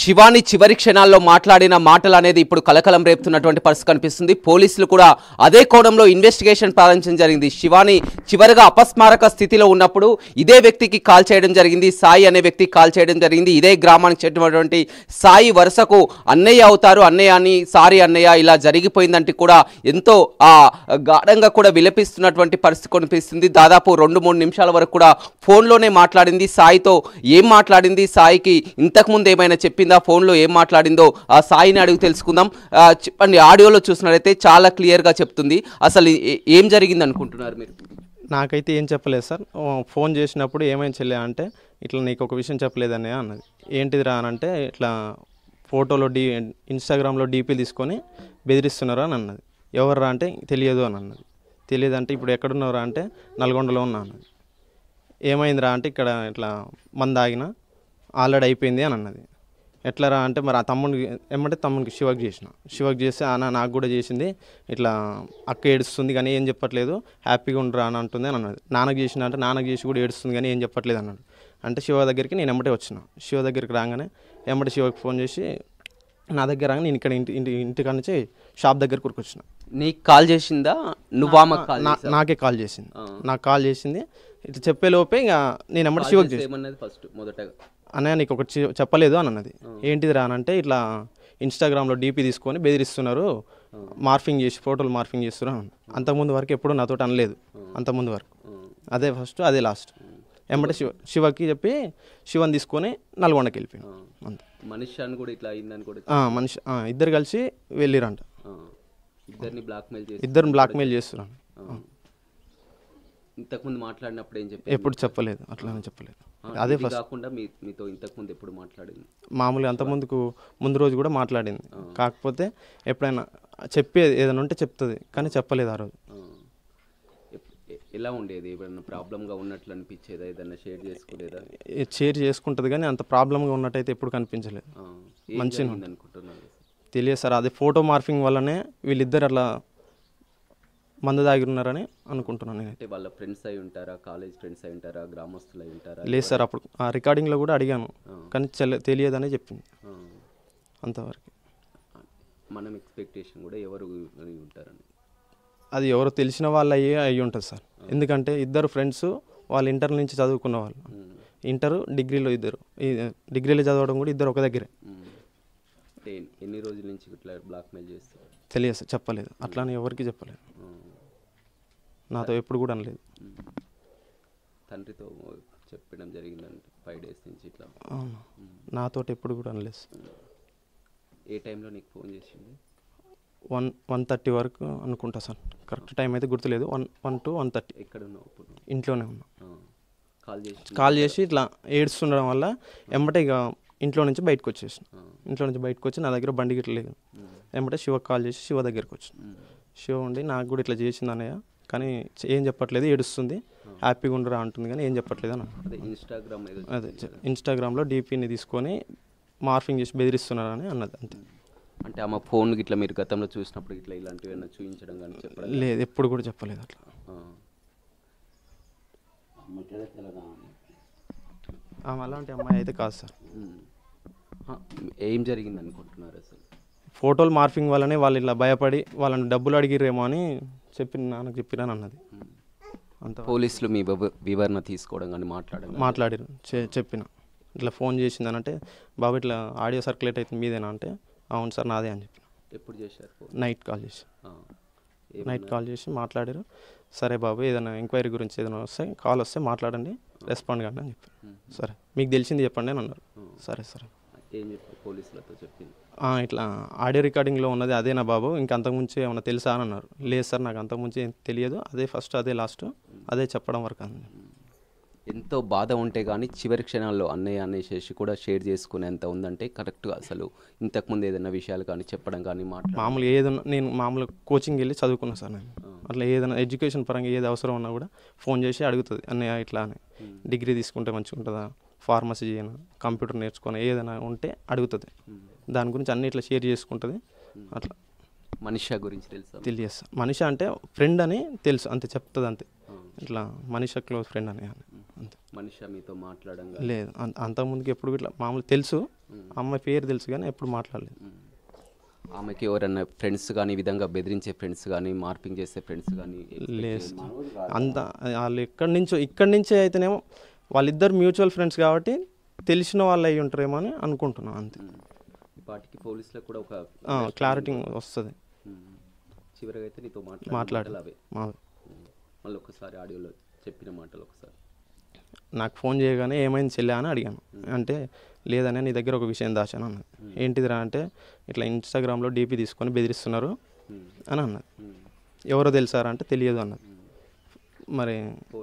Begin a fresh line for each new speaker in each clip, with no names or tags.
శివాని చివరి క్షణాల్లో మాట్లాడిన మాటలు అనేది ఇప్పుడు కలకలం రేపుతున్నటువంటి పరిస్థితి కనిపిస్తుంది. పోలీసులు కూడా అదే కోణంలో ఇన్వెస్టిగేషన్ ప్రారంభించడం జరిగింది. శివాని చివరిగా అపస్మారక స్థితిలో ఉన్నప్పుడు ఇదే వ్యక్తికి కాల్ చేయడం జరిగింది. సాయి అనే వ్యక్తికి కాల్ చేయడం జరిగింది. ఇదే గ్రామానికి చెందినటువంటి సాయి వరుసకు అన్నయ్య అవుతారు. అన్నయ్య అని సారీ అన్నయ్య ఇలా జరిగిపోయిందంటే కూడా ఎంతో గాఢంగా కూడా విలపిస్తున్నటువంటి పరిస్థితి కనిపిస్తుంది. దాదాపు 2-3 నిమిషాల వరకు కూడా ఫోన్లోనే మాట్లాడింది. సాయితో ఏం మాట్లాడింది, సాయికి ఇంతకుముందు ఏమైనా చెప్పిందా, ఫోన్లో ఏం మాట్లాడిందో ఆ సాయిని అడిగి తెలుసుకుందాం. చెప్పండి, ఆడియోలో చూసినట్లయితే చాలా క్లియర్గా చెప్తుంది. అసలు ఏం జరిగింది అనుకుంటున్నారు మీరు?
నాకైతే ఏం చెప్పలేదు సార్. ఫోన్ చేసినప్పుడు ఏమైనా చెల్లె అంటే ఇట్లా నీకు ఒక విషయం చెప్పలేదనే అన్నది. ఏంటిది రా అని అంటే ఇట్లా ఫోటోలో ఇన్స్టాగ్రామ్లో డీపీలు తీసుకొని బెదిరిస్తున్నారు అని అన్నది. ఎవర్రా అంటే తెలియదు అని అన్నది. తెలియదు అంటే ఇప్పుడు ఎక్కడున్నారా అంటే నల్గొండలో ఉన్నా అన్నది. ఏమైందిరా అంటే ఇక్కడ ఇట్లా మంది ఆగిన ఆల్రెడీ అయిపోయింది అని అన్నది. ఎట్లరా అంటే మరి ఆ తమ్మునికి శివకి చేస్తే నాకు కూడా చేసింది, ఇట్లా అక్క ఏడుస్తుంది కానీ ఏం చెప్పట్లేదు, హ్యాపీగా ఉండరా అని అంటుంది అని అన్నది. నాన్నకు చేసిన అంటే నాన్నకు చేసి కూడా ఏడుస్తుంది కానీ ఏం చెప్పట్లేదు అన్నాడు. అంటే శివ దగ్గరికి నేను ఎమ్మటే వచ్చిన. శివ దగ్గరికి రాగానే ఎమ్మటే శివకి ఫోన్ చేసి నా దగ్గర రాగానే నేను ఇక్కడ ఇంటికాడ నుంచి షాప్ దగ్గరకు వచ్చిన.
నీకు కాల్ చేసిందా? నువ్వు
నాకే కాల్ చేసింది. నాకు కాల్ చేసింది. ఇట్లా చెప్పేలోపే ఇక నేను ఎమ్మటే శివకి చేసి
ఫస్ట్ మొదటగా
అన్నయ్య నీకు ఒకటి చెప్పలేదు అని అన్నది. ఏంటిది రా అంటే ఇట్లా ఇన్స్టాగ్రామ్లో డీపీ తీసుకొని బెదిరిస్తున్నారు, మార్ఫింగ్ చేసి ఫోటోలు మార్ఫింగ్ చేస్తున్నారు. అంతకుముందు వరకు ఎప్పుడు నాతో అనలేదు. అంతకుముందు వరకు అదే ఫస్ట్ అదే లాస్ట్. ఏమంటే శివకి చెప్పి శివని తీసుకొని నల్గొండకి వెళ్ళిపోయాను. అంతే.
మనిషి అని కూడా ఇట్లా అయిందని కూడా
మనిషి ఇద్దరు కలిసి వెళ్ళిరంట. ఇద్దరిని బ్లాక్మెయిల్ చేస్తున్నాను.
ఇంతకుముందు మాట్లాడినప్పుడు ఏం చెప్పి
ఎప్పుడు చెప్పలేదు, అట్లానే చెప్పలేదు. అదే ఫస్ట్
కాకుండా మీతో ఇంతకుముందు ఎప్పుడు మాట్లాడింది?
మామూలుగా ముందు రోజు కూడా మాట్లాడింది. కాకపోతే ఎప్పుడైనా చెప్పేది ఏదైనా ఉంటే చెప్తుంది కానీ చెప్పలేదు ఆ రోజు.
ఎలా ఉండేది? ఏదైనా ప్రాబ్లంగా ఉన్నట్లు అనిపించేదా? ఏదైనా
షేర్ చేసుకుంటుంది కానీ అంత ప్రాబ్లంగా ఉన్నట్టయితే ఎప్పుడు కనిపించలేదు. మంచిగా
అనుకుంటున్నాను.
తెలియదు సార్, అదే ఫోటో మార్ఫింగ్ వల్లనే వీళ్ళిద్దరు అట్లా మందు దాగిరున్నారని అనుకుంటున్నాను.
అంటే వాళ్ళ ఫ్రెండ్స్ అయి ఉంటారా, కాలేజ్ ఫ్రెండ్స్ అయి ఉంటారా, గ్రామస్తులు అయి ఉంటారా?
లేదు సార్, అప్పుడు ఆ రికార్డింగ్లో కూడా అడిగాను కానీ తెలియదని చెప్పింది. అంతవరకు
మనం ఎక్స్పెక్టేషన్ కూడా ఎవరు ఉంటారని,
అది ఎవరో తెలిసిన వాళ్ళు అయ్యి ఉంటుంది సార్. ఎందుకంటే ఇద్దరు ఫ్రెండ్స్ వాళ్ళు ఇంటర్ నుంచి చదువుకున్న వాళ్ళు. ఇంటర్ డిగ్రీలో చదవడం కూడా ఇద్దరు ఒక దగ్గరే.
ఎన్ని రోజుల నుంచి ఇట్లా బ్లాక్మెయిల్ చేస్తారు?
తెలియదు సార్, చెప్పలేదు. అట్లానే ఎవరికి చెప్పలేదు. నాతో ఎప్పుడు కూడా అనలేదు.
తండ్రితో చెప్పడం జరిగిందంటే 5 days నుంచి ఇట్లా.
నాతో ఎప్పుడు కూడా అనలేదు.
ఏ టైంలో నీకు ఫోన్ చేసింది?
1:30 వరకు అనుకుంటా సార్, కరెక్ట్ టైం అయితే గుర్తులేదు. 1 to 1:30.
ఎక్కడ ఉన్నావు ఇప్పుడు?
ఇంట్లోనే ఉన్నా.
కాల్
చేసి ఇట్లా ఏడుస్తుండడం వల్ల ఎమ్మటే ఇక ఇంట్లో నుంచి బయటకు వచ్చేసిన. ఇంట్లో నుంచి బయటకు వచ్చి నా దగ్గర బండి గిట్ల లేదు. ఎమ్మటే శివకు కాల్ చేసి శివ దగ్గరికి వచ్చిన. శివ ఉండి నాకు కూడా ఇట్లా చేసింది అన్నయ్య కానీ ఏం చెప్పట్లేదు, ఏడుస్తుంది, హ్యాపీగా ఉండరా అంటుంది కానీ ఏం చెప్పట్లేదు అని. అదే ఇన్స్టాగ్రామ్లో డీపీని తీసుకొని మార్ఫింగ్ చేసి బెదిరిస్తున్నారని అన్నది. అంతే.
అంటే ఆమె ఫోన్ ఇట్లా మీరు గతంలో చూసినప్పుడు ఇట్లా ఇలాంటివి చూపించడం కానీ చెప్పడం
లేదు, ఎప్పుడు కూడా చెప్పలేదు అట్లా. అలాంటి అమ్మాయి అయితే కాదు సార్.
ఏం జరిగింది అనుకుంటున్నారు అసలు?
ఫోటోలు మార్ఫింగ్ వల్లనే వాళ్ళు ఇలా భయపడి వాళ్ళని డబ్బులు అడిగిరేమో అని నాన్నకు చెప్పిరని అన్నది.
అంత పోలీసులు మీ వివరణ తీసుకోవడం కానీ
మాట్లాడారు. చెప్పిన ఇట్లా ఫోన్ చేసిందనంటే బాబు ఇట్లా ఆడియో సర్క్యులేట్ అవుతుంది మీదేనా అంటే అవును సార్ నాదే అని చెప్పిన.
ఎప్పుడు చేశారు?
నైట్ కాల్ చేసి మాట్లాడారు. సరే బాబు ఏదైనా ఎంక్వైరీ గురించి ఏదైనా కాల్ వస్తే మాట్లాడండి, రెస్పాండ్ కండి అని చెప్పి. సరే మీకు తెలిసింది చెప్పండి అని అన్నారు. సరే సరే
ఏం చెప్పారు? పోలీసులతో చెప్పింది
ఇట్లా ఆడియో రికార్డింగ్లో ఉన్నది అదేనా బాబు, ఇంకా అంతకుముందు ఏమన్నా తెలుసా అని అన్నారు. లేదు సార్ నాకు అంతకుముందు ఏం తెలియదు, అదే ఫస్ట్ అదే లాస్ట్, అదే చెప్పడం వరకు అంది.
ఎంతో బాధ ఉంటే కానీ చివరి క్షణాల్లో అన్నయ్య అనేసి కూడా షేర్ చేసుకునేంత ఉందంటే కరెక్ట్గా అసలు ఇంతకుముందు ఏదైనా విషయాలు కానీ చెప్పడం కానీ
మామూలుగా ఏదైనా నేను మామూలుగా కోచింగ్ వెళ్ళి చదువుకున్నా సార్. నేను అట్లా ఏదైనా ఎడ్యుకేషన్ పరంగా ఏది అవసరం ఉన్నా కూడా ఫోన్ చేసి అడుగుతుంది అన్నయ్య ఇట్లా అని, డిగ్రీ తీసుకుంటే మంచిగా ఉంటుందా, ఫార్మసీ చేయను, కంప్యూటర్ నేర్చుకుని ఏదైనా ఉంటే అడుగుతుంది. దాని గురించి అన్ని ఇట్లా షేర్ చేసుకుంటుంది. అట్లా
మనిషి గురించి
తెలియదు సార్. మనిషి అంటే ఫ్రెండ్ అని తెలుసు, అంతే చెప్తుంది అంతే. ఇట్లా మనిషి క్లోజ్ ఫ్రెండ్ అని అంతే.
మనిషి మీతో మాట్లాడంగా
లేదు, అంతకుముందుకి ఎప్పుడు ఇట్లా మామూలు తెలుసు, అమ్మాయి పేరు తెలుసు కానీ ఎప్పుడు మాట్లాడలేదు.
ఆమెకి ఎవరన్నా ఫ్రెండ్స్ కానీ ఈ విధంగా బెదిరించే ఫ్రెండ్స్ కానీ మార్పింగ్ చేసే ఫ్రెండ్స్ కానీ
లేదు, అంత వాళ్ళు ఇక్కడి నుంచే అయితేనేమో వాళ్ళిద్దరు మ్యూచువల్ ఫ్రెండ్స్ కాబట్టి తెలిసిన వాళ్ళు అయ్యి ఉంటారేమో అని అనుకుంటున్నాను అంతే.
వాటికి పోలీసులకు కూడా ఒక
క్లారిటీ వస్తుంది.
చివరిగా అయితే నీతో
మాట్లాడాలి.
మళ్ళీ ఒకసారి ఆడియోలో చెప్పిన మాటలు ఒకసారి
నాకు ఫోన్ చేయగానే ఏమైంది చెల్లె అని అడిగాను. అంటే లేదనే నీ దగ్గర ఒక విషయం దాచాను అన్నది. ఏంటిదిరా అంటే ఇట్లా ఇన్స్టాగ్రామ్లో డీపీ తీసుకొని బెదిరిస్తున్నారు అని అన్నది. ఎవరో తెలుసారా అంటే తెలియదు అన్నది. మరి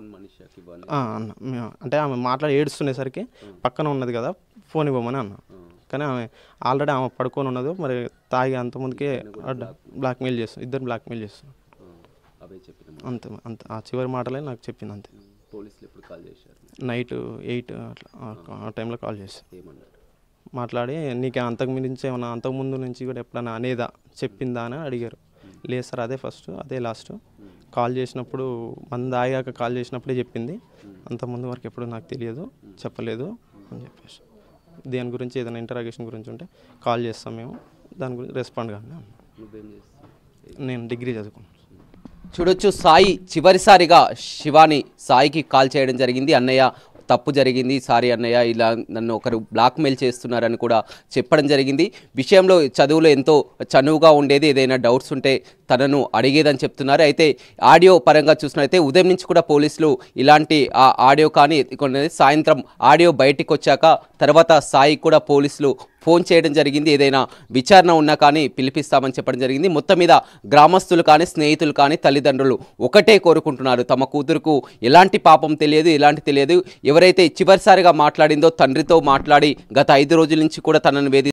అన్న అంటే ఆమె మాట్లాడి ఏడుస్తునేసరికి పక్కన ఉన్నది కదా ఫోన్ ఇవ్వమని అన్న. కానీ ఆమె ఆల్రెడీ ఆమె పడుకొని ఉన్నది. మరి తాగి అంతమందికే బ్లాక్మెయిల్ చేస్తాం, ఇద్దరు బ్లాక్మెయిల్ చేస్తాం అంతే. అంత ఆ చివరి మాటలే నాకు చెప్పింది అంతే.
పోలీసులు ఎప్పుడు కాల్ చేశారు?
నైట్ 8 అట్లా ఆ టైంలో కాల్ చేస్తాను. మాట్లాడి నీకు అంతకుమించి ఏమన్నా అంతకుముందు నుంచి కూడా ఎప్పుడన్నా అనేదా చెప్పిందా అని అడిగారు. లేదు సార్ అదే ఫస్ట్ అదే లాస్ట్. కాల్ చేసినప్పుడు మంది ఆగాక కాల్ చేసినప్పుడే చెప్పింది, అంతకుముందు వరకు ఎప్పుడు నాకు తెలియదు చెప్పలేదు అని చెప్పేసి. దేని గురించి ఏదైనా ఇంటరాగేషన్ గురించి ఉంటే కాల్ చేస్తాం మేము, దాని గురించి రెస్పాండ్ కానీ. నేను డిగ్రీ చదువుకున్నాను.
చూడొచ్చు, సాయి చివరిసారిగా శివాని సాయికి కాల్ చేయడం జరిగింది. అన్నయ్య తప్పు జరిగింది, సారీ అన్నయ్య, ఇలా నన్ను ఒకరు బ్లాక్మెయిల్ చేస్తున్నారని కూడా చెప్పడం జరిగింది. విషయంలో చదువులో ఎంతో చనువుగా ఉండేది, ఏదైనా డౌట్స్ ఉంటే తనను అడిగేదని చెప్తున్నారు. అయితే ఆడియో పరంగా చూసినట్లయితే ఉదయం నుంచి కూడా పోలీసులు ఇలాంటి ఆడియో కానీ సాయంత్రం ఆడియో బయటికి వచ్చాక తర్వాత సాయి కూడా పోలీసులు ఫోన్ చేయడం జరిగింది. ఏదైనా విచారణ ఉన్నా కానీ పిలిపిస్తామని చెప్పడం జరిగింది. మొత్తం మీద గ్రామస్తులు కానీ స్నేహితులు కానీ తల్లిదండ్రులు ఒకటే కోరుకుంటున్నారు, తమ కూతురుకు ఎలాంటి పాపం తెలియదు, ఎలాంటి తెలియదు. ఎవరైతే చివరిసారిగా మాట్లాడిందో తండ్రితో మాట్లాడి గత 5 రోజుల నుంచి కూడా తనను